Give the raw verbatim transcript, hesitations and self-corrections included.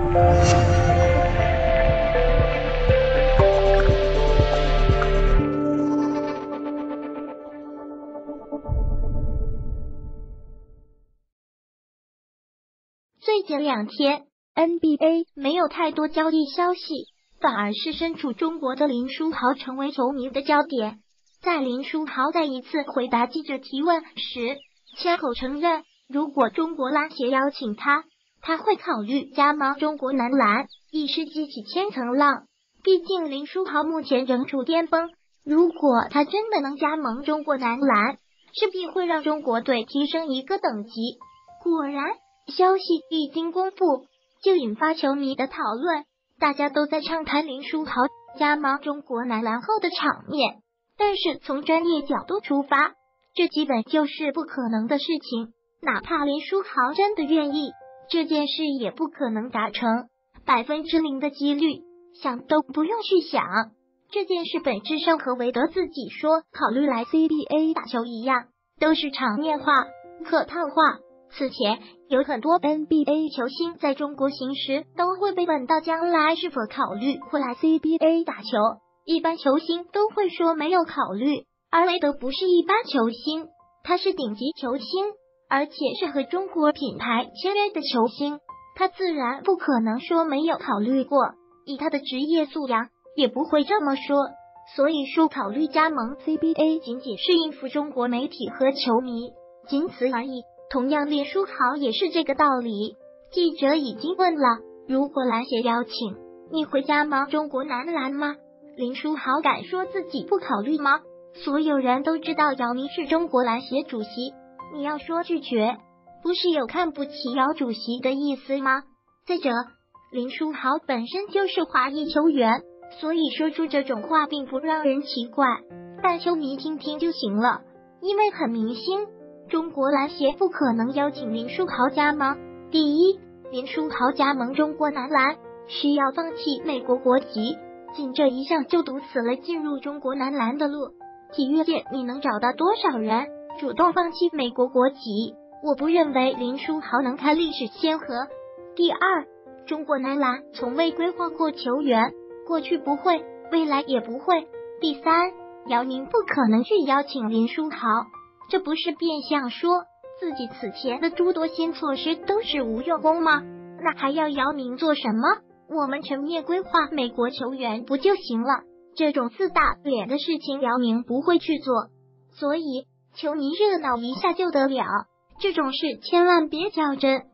最近两天 N B A 没有太多交易消息，反而是身处中国的林书豪成为球迷的焦点。在林书豪在一次回答记者提问时，亲口承认，如果中国篮协邀请他，他会考虑加盟中国男篮，一时激起千层浪。毕竟林书豪目前仍处巅峰，如果他真的能加盟中国男篮，势必会让中国队提升一个等级。果然，消息一经公布，就引发球迷的讨论，大家都在畅谈林书豪加盟中国男篮后的场面。但是从专业角度出发，这基本就是不可能的事情。哪怕林书豪真的愿意，这件事也不可能达成，百分之零的几率，想都不用去想。这件事本质上和韦德自己说考虑来 C B A 打球一样，都是场面话、客套话。此前有很多 N B A 球星在中国行时都会被问到将来是否考虑会来 C B A 打球，一般球星都会说没有考虑，而韦德不是一般球星，他是顶级球星，而且是和中国品牌签约的球星，他自然不可能说没有考虑过，以他的职业素养也不会这么说。所以说考虑加盟 C B A 仅仅是应付中国媒体和球迷，仅此而已。同样林书豪也是这个道理，记者已经问了，如果篮协邀请，你会加盟中国男篮吗？林书豪敢说自己不考虑吗？所有人都知道姚明是中国篮协主席，你要说拒绝，不是有看不起姚主席的意思吗？再者，林书豪本身就是华裔球员，所以说出这种话并不让人奇怪，但球迷听听就行了，因为很明显，中国篮协不可能邀请林书豪加盟。第一，林书豪加盟中国男篮需要放弃美国国籍，仅这一项就堵死了进入中国男篮的路。体育界你能找到多少人主动放弃美国国籍？我不认为林书豪能开历史先河。第二，中国男篮从未规划过球员，过去不会，未来也不会。第三，姚明不可能去邀请林书豪，这不是变相说自己此前的诸多新措施都是无用功吗？那还要姚明做什么？我们全面规划美国球员不就行了？这种自大脸的事情姚明不会去做，所以球迷热闹一下就得了，这种事千万别较真。